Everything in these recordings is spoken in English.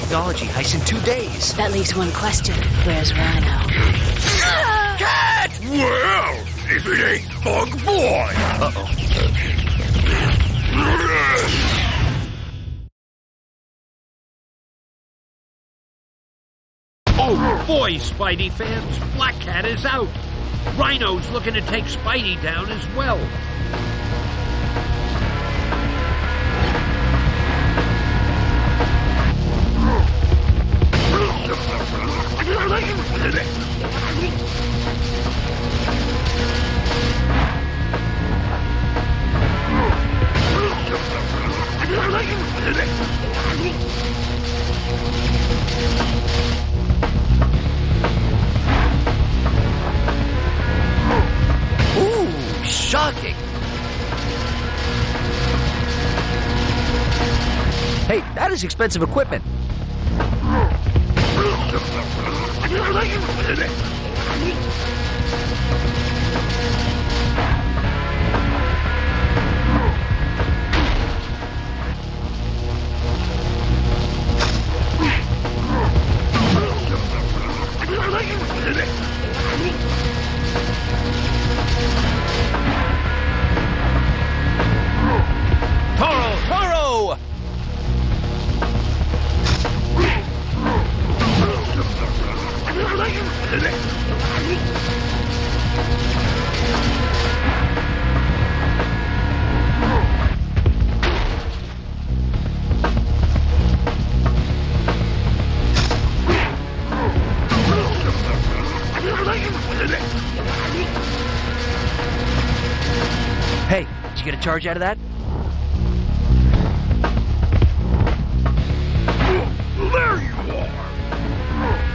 technology heist in 2 days. That leaves one question. Where's Rhino? Cat! Well, if it ain't Bug Boy! Uh-oh. Oh boy, Spidey fans, Black Cat is out. Rhino's looking to take Spidey down as well. Ooh, shocking. Hey, that is expensive equipment. Toro! Hey, did you get a charge out of that? There you are!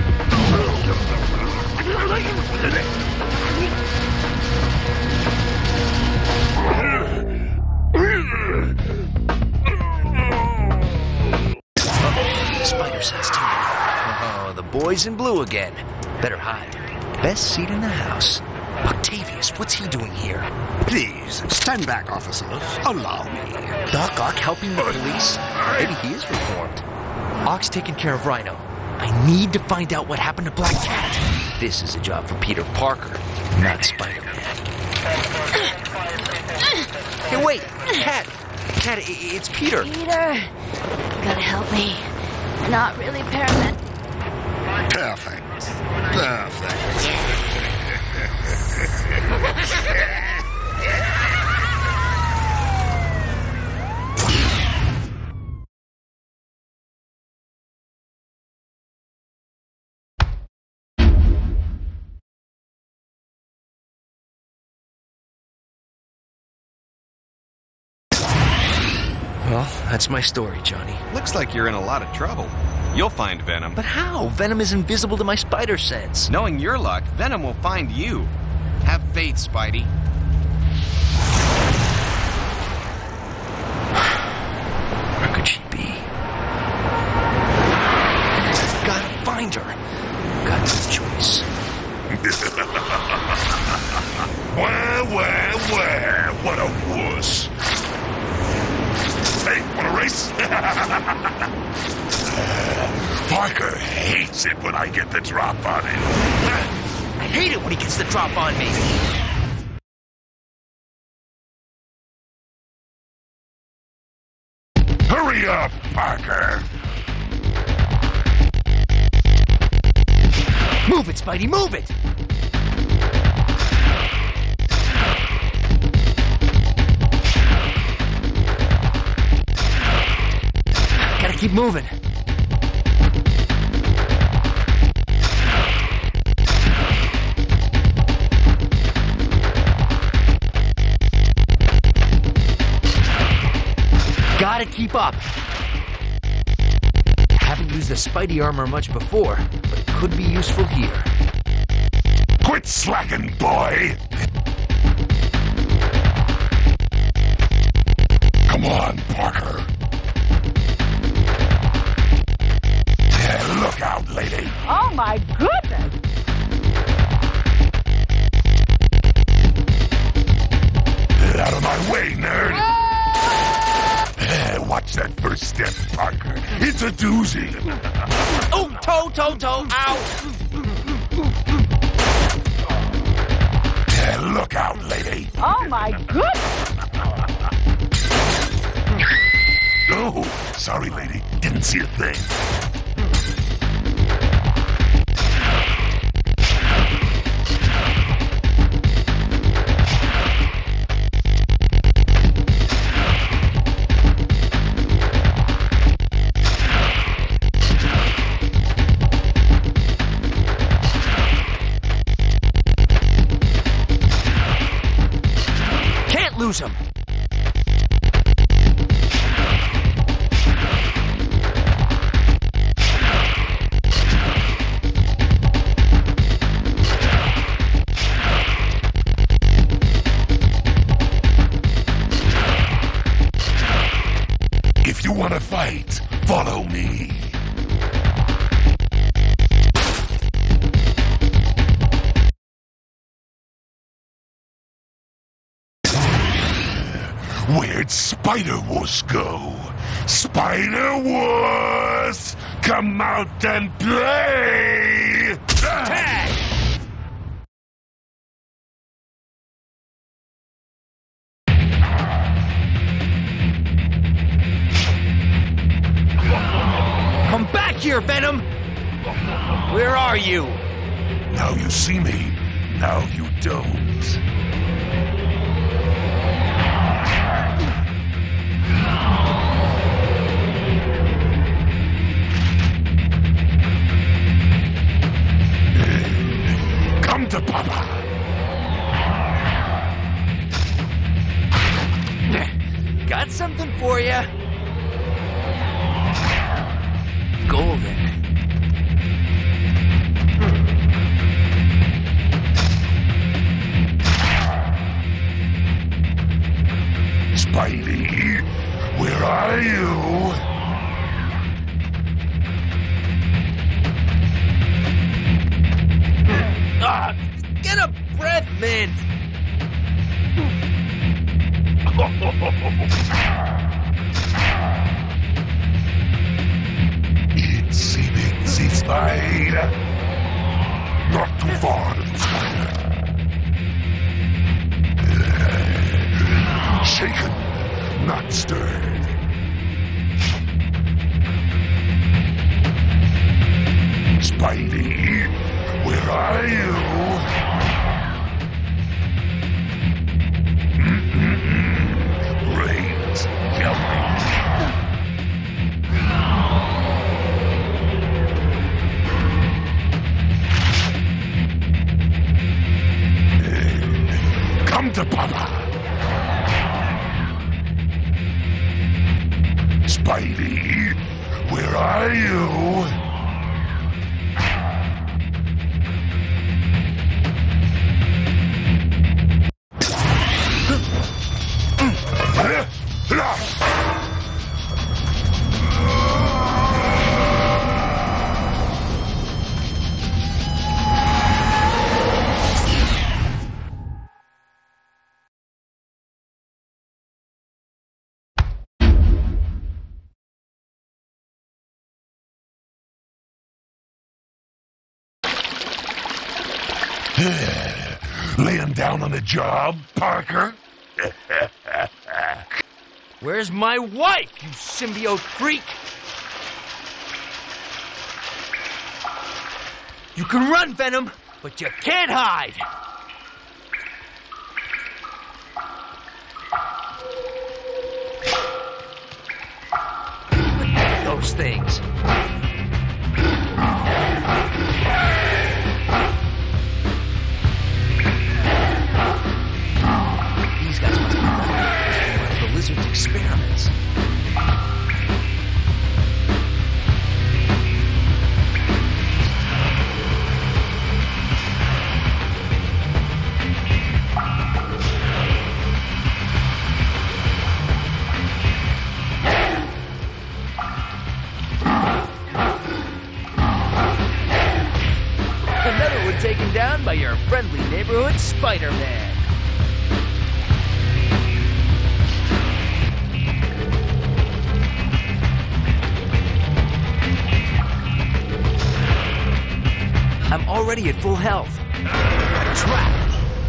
Spider sense too. Oh, the boys in blue again. Better hide. Best seat in the house. Octavius, what's he doing here? Please, stand back, officers. Allow me. Doc Ock helping the police? Maybe he is reformed. Ock's taking care of Rhino. I need to find out what happened to Black Cat. This is a job for Peter Parker, not Spider-Man. Hey, wait! Cat! Cat, it's Peter. Peter, gotta help me. Not really paramedic. Perfect. Perfect. Well, that's my story, Johnny. Looks like you're in a lot of trouble. You'll find Venom. But how? Venom is invisible to my spider sense. Knowing your luck, Venom will find you. Have faith, Spidey. Where could she be? Gotta find her. Got no choice. Well, what a wuss. Hey, wanna race? Parker hates it when I get the drop on him. I hate it when he gets the drop on me. Hurry up, Parker. Move it, Spidey, move it! Gotta keep moving. Gotta keep up. Haven't used the Spidey armor much before, but it could be useful here. Quit slacking, boy. Come on, Parker. Look out, lady. Oh, my goodness. Get out of my way, nerd. Watch that first step, Parker. It's a doozy. Oh, toe, ow! Look out, lady. Oh my goodness! Oh, sorry, lady. Didn't see a thing. Can't lose him. If you want to fight, follow me. Where'd Spider-Wuss go? Spider-Wuss! Come out and play! Tag! Come back here, Venom! Where are you? Now you see me, now you don't. Come to Papa. Got something for you. Golden. Spidey, where are you? Get a breath mint! Itsy bitsy spider. Not too far, little spider. Shaken, not stirred. Spidey, where are you? Brains, yummy. Come to Papa. Spidey, where are you? Laying down on the job, Parker? Where's my wife, you symbiote freak? You can run, Venom, but you can't hide! Those things. These guys must be one of the lizard's experiments. Another one taken down by your friendly neighborhood Spider-Man. I'm already at full health. Trap!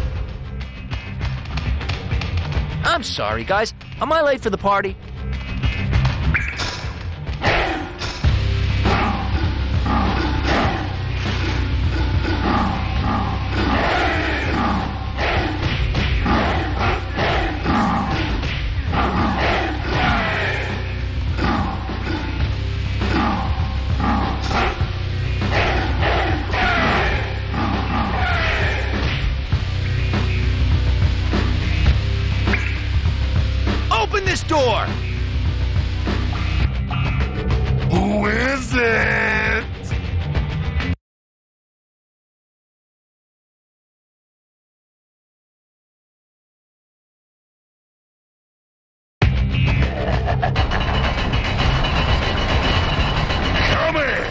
I'm sorry, guys. Am I late for the party? Door! Who is it? Come in!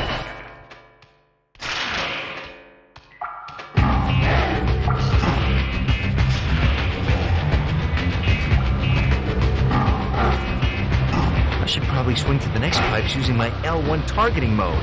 I should probably swing to the next pipes using my L1 targeting mode.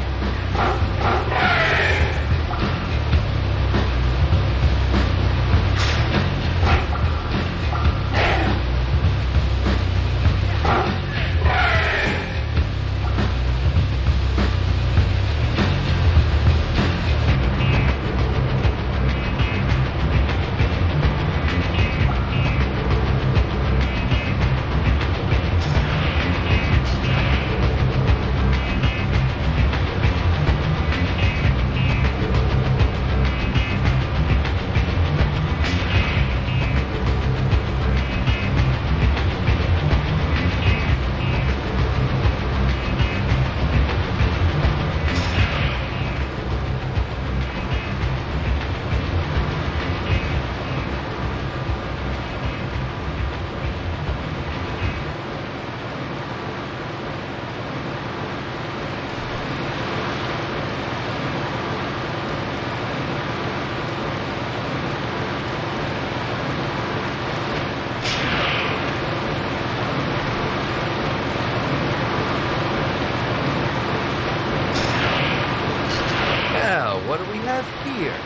What do we have here?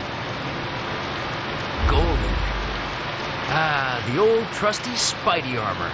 Golden. Ah, the old trusty Spidey armor.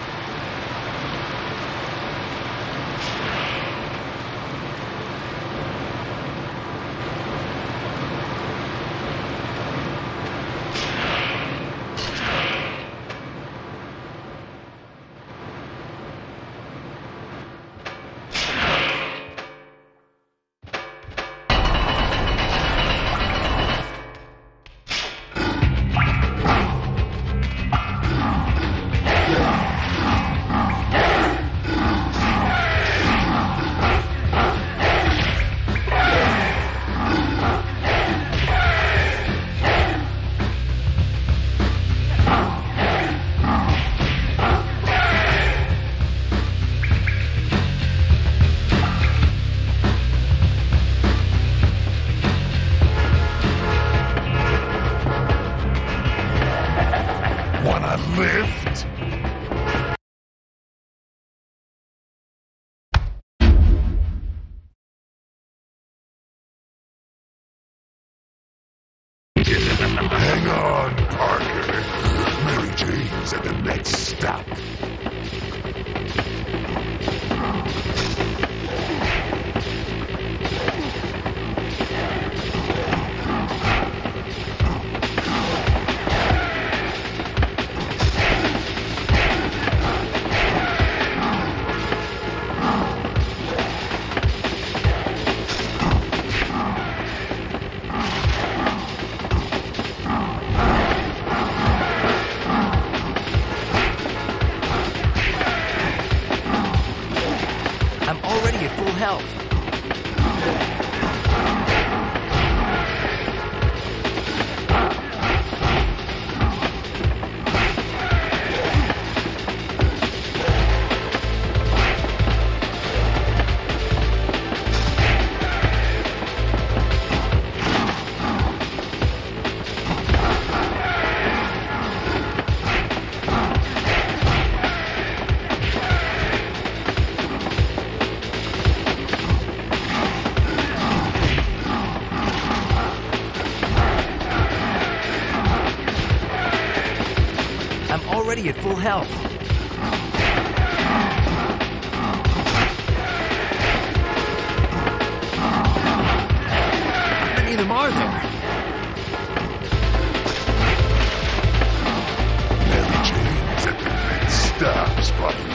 Wanna lift? Hang on, Parker. Mary Jane's at the next stop. already at full health. How many of them are there? Mary Jane's at the next stop, Spidey.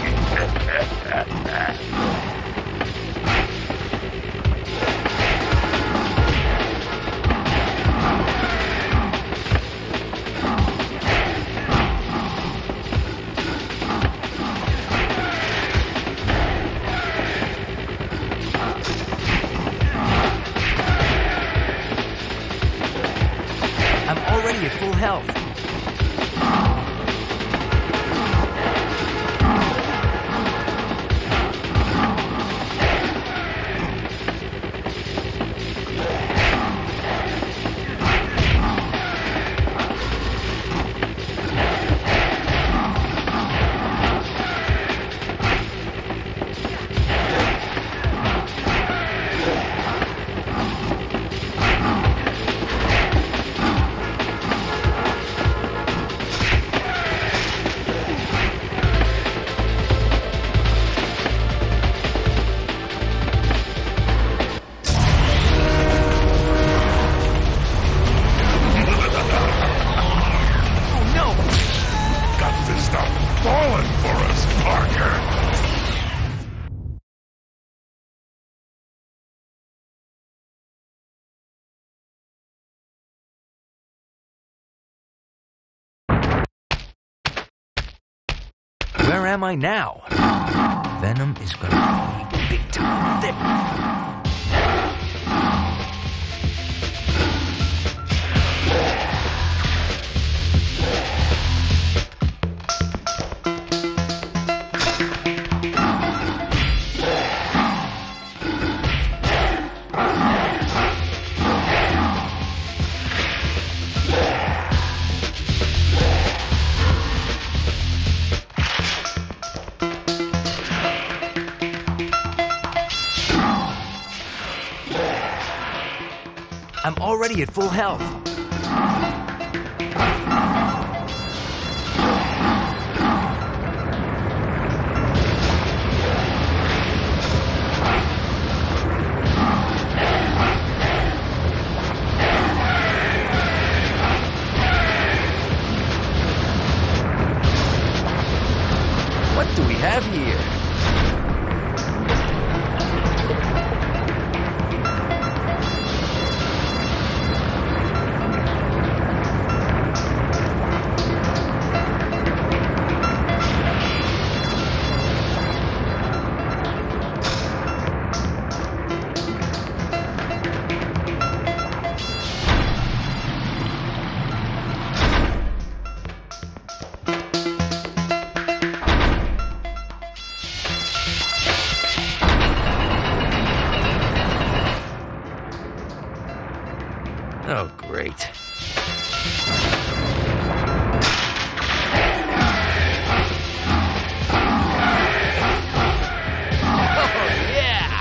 I'm already at full health. Got to stop falling for us, Parker. Where am I now? Venom is gonna be big time. There. I'm already at full health. What do we have here? Oh, great. Oh, yeah!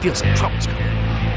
Feels like trouble's coming.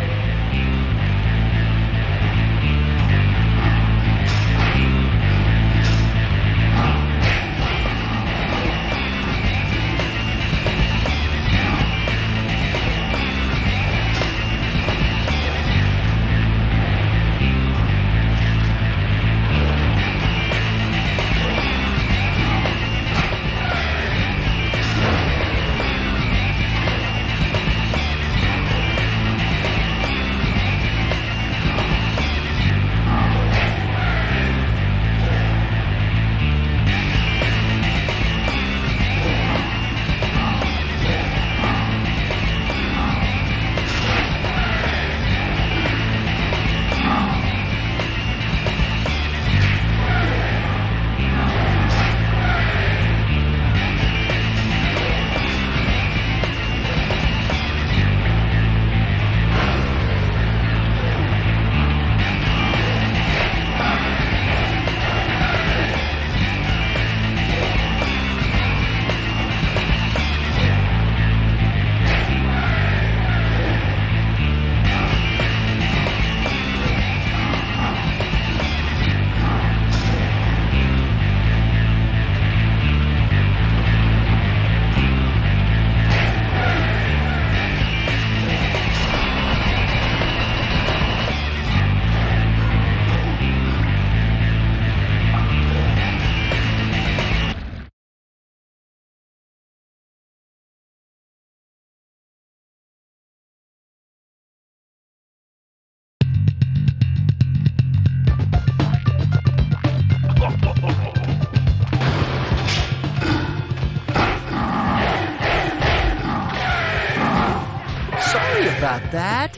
About that.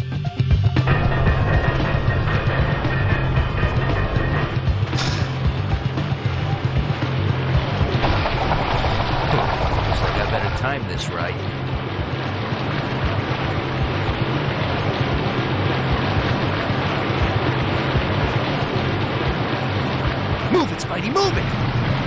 Looks like I better time this right. Move it, Spidey, move it!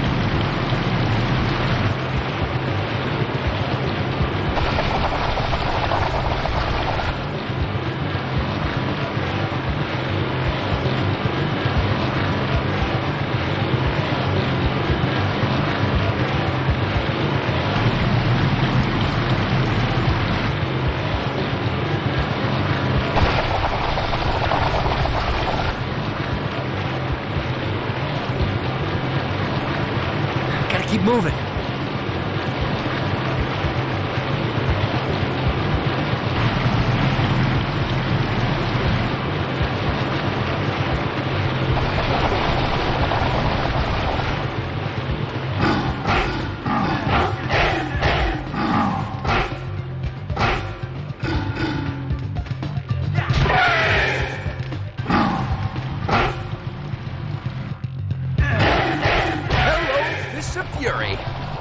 Keep moving. Fury.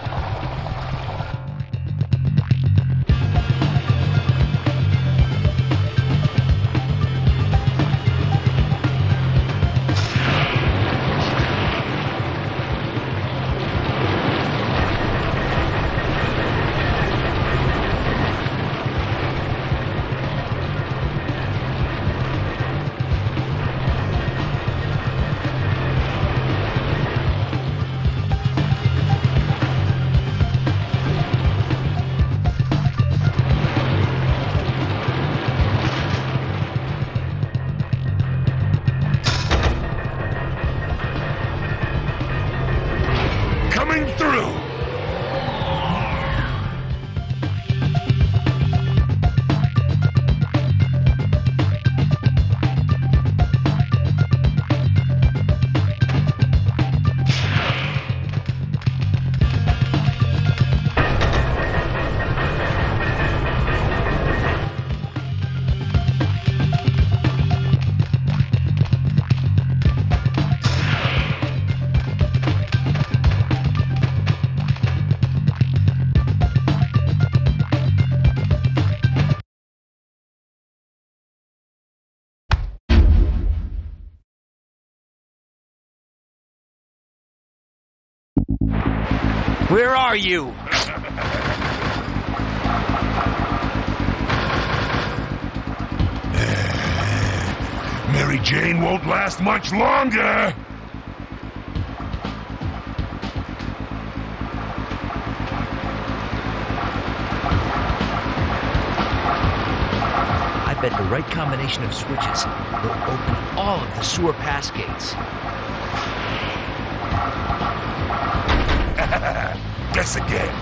Coming through! Where are you? Mary Jane won't last much longer! I bet the right combination of switches will open all of the sewer pass gates. Guess again.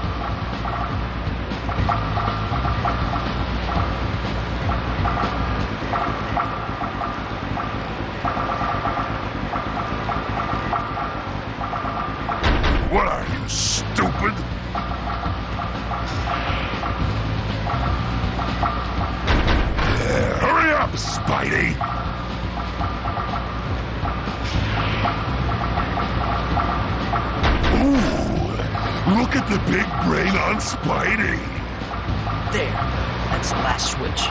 What are you, stupid? Hurry up, Spidey! Ooh, look at the big brain on Spidey! There, that's the last switch.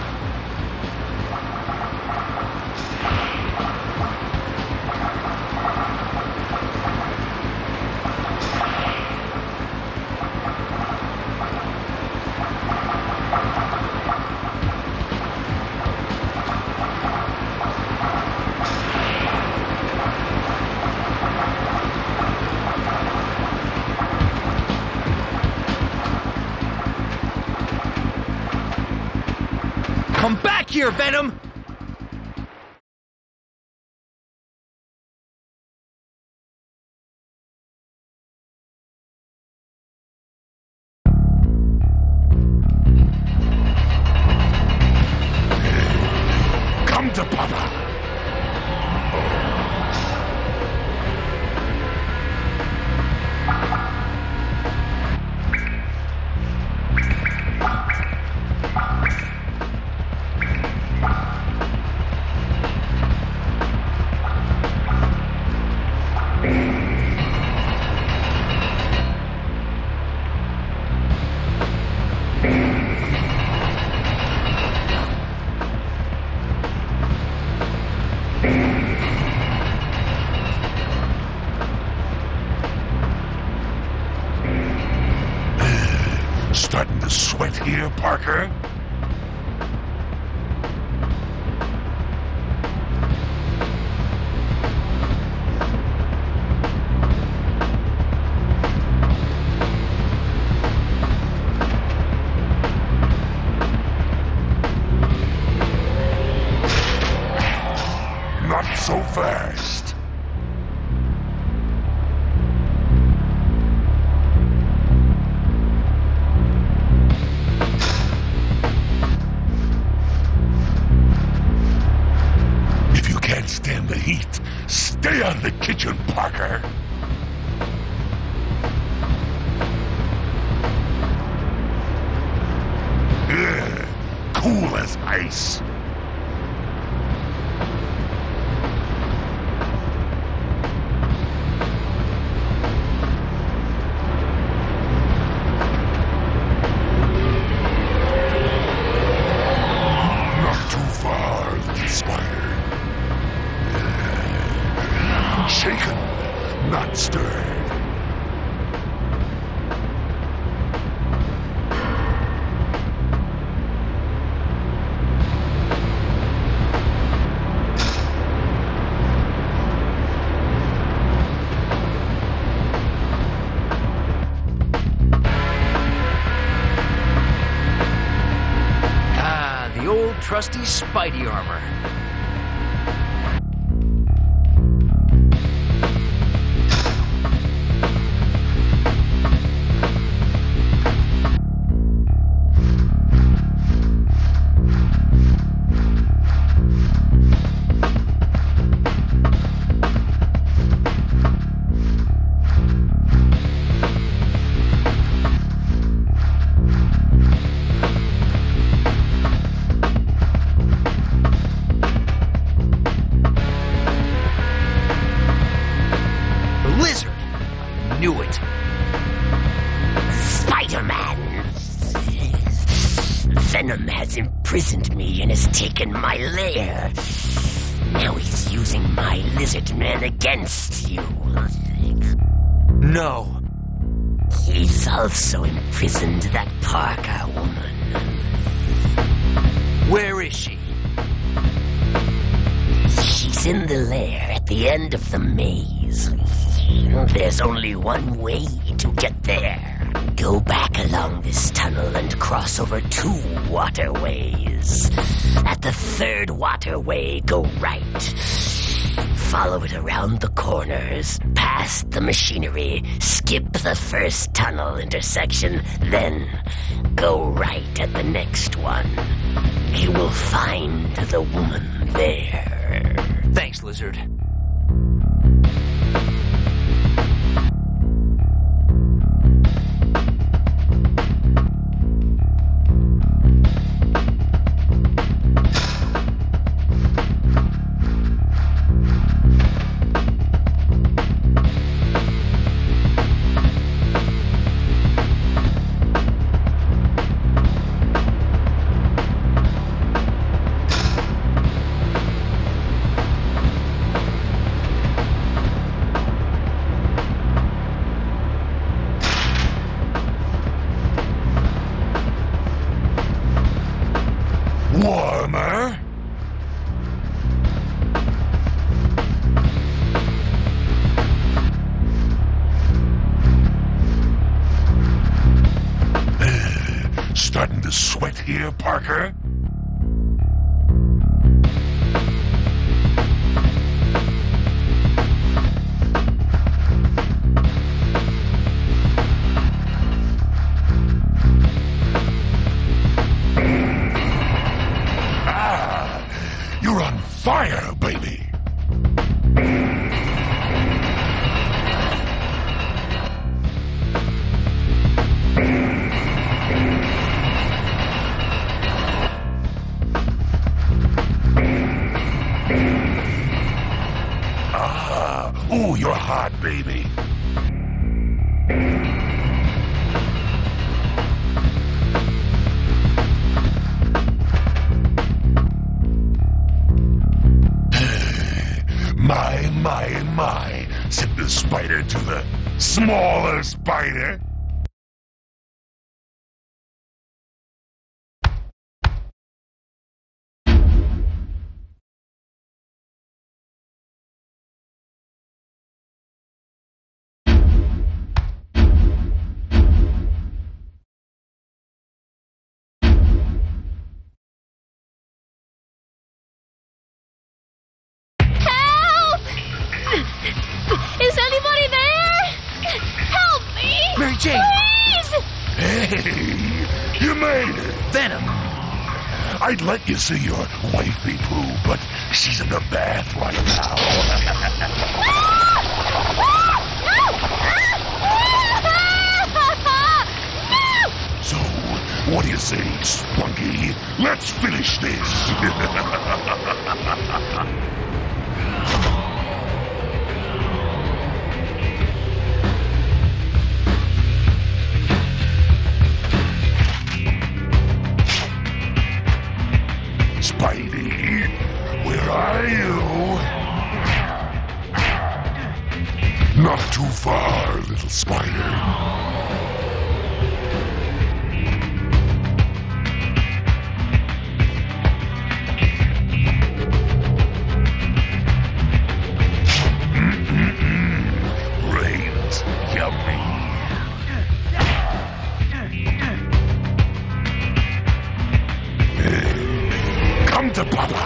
Come back here, Venom! Come to Papa! Starting to sweat here, Parker? Not so fast. If you can't stand the heat, stay out of the kitchen, Parker. Ugh, cool as ice. Shaken, not stirred. Ah, the old trusty Spidey armor. Knew it. Spider-Man! Venom has imprisoned me and has taken my lair. Now he's using my lizard man against you. No. He's also imprisoned that Parker woman. Where is she? She's in the lair at the end of the maze. There's only one way to get there. Go back along this tunnel and cross over 2 waterways. At the 3rd waterway, go right. Follow it around the corners, past the machinery, skip the first tunnel intersection, then go right at the next one. You will find the woman there. Thanks, Lizard. Warmer? Starting to sweat here, Parker? You're on fire, baby! Ooh, you're hot, baby. My, said the spider to the smaller spider. Is anybody there? Help me! Mary Jane! Please! Hey, you made it! Venom! I'd let you see your wifey poo, but she's in the bath right now. So, what do you say, Spunky? Let's finish this! Spidey, where are you? Not too far, little spider. Brains, yummy. Come to Papa!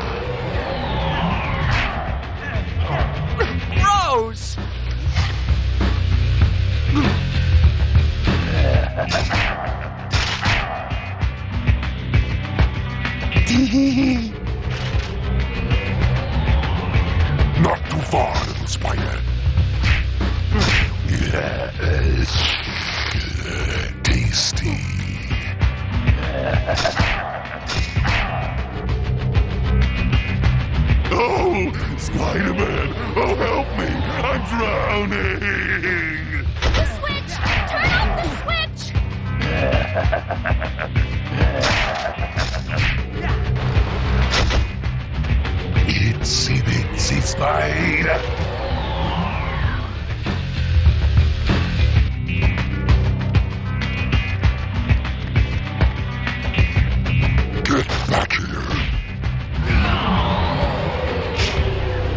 Rose! Not too far, little spider. Yes. Tasty. Oh, Spider-Man! Oh, help me! I'm drowning! The switch! Turn off the switch! Itsy bitsy spider! Get back here!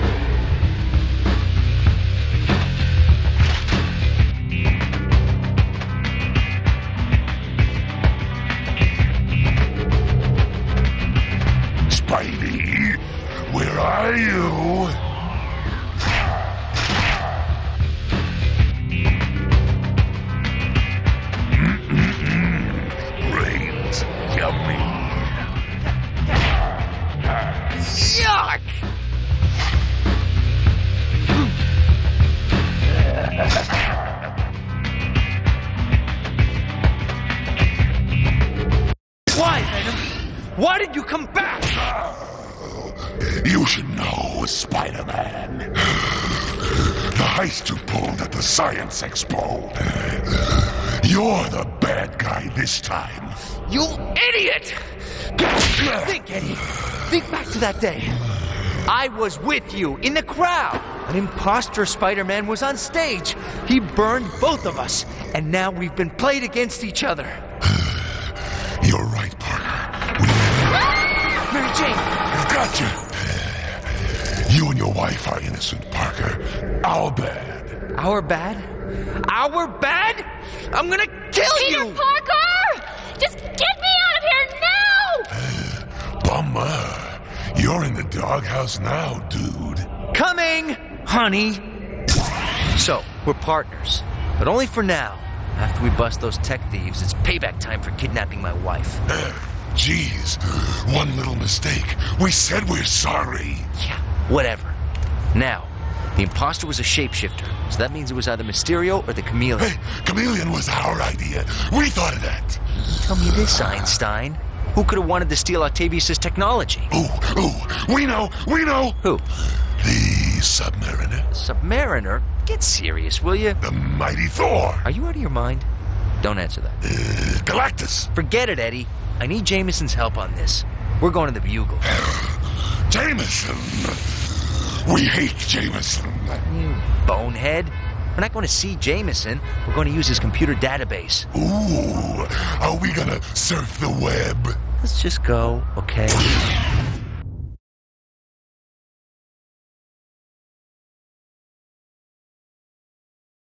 heist you pulled at the Science Expo. You're the bad guy this time. You idiot! Think, Eddie. Think back to that day. I was with you in the crowd. An imposter Spider-Man was on stage. He burned both of us, and now we've been played against each other. You're right, Parker. Mary Jane! Gotcha! You and your wife are innocent, Parker. Our bad. Our bad? Our bad? I'm gonna kill Peter you! Parker! Just get me out of here now! Bummer. You're in the doghouse now, dude. Coming, honey. So, we're partners, but only for now. After we bust those tech thieves, it's payback time for kidnapping my wife. Jeez, one little mistake. We said we're sorry. Yeah, whatever. Now, the imposter was a shapeshifter, so that means it was either Mysterio or the Chameleon. Hey, Chameleon was our idea. We thought of that. Tell me this, Einstein. Who could have wanted to steal Octavius' technology? Ooh, we know. Who? The Submariner. Submariner? Get serious, will you? The mighty Thor. Are you out of your mind? Don't answer that. Galactus. Forget it, Eddie. I need Jameson's help on this. We're going to the Bugle. Jameson. We hate Jameson. You bonehead. We're not going to see Jameson. We're going to use his computer database. Ooh, are we gonna surf the web? Let's just go, okay?